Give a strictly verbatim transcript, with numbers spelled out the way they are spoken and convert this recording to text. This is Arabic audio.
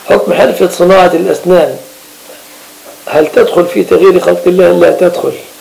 حكم حرفة صناعة الأسنان هل تدخل في تغيير خلق الله؟ لا تدخل.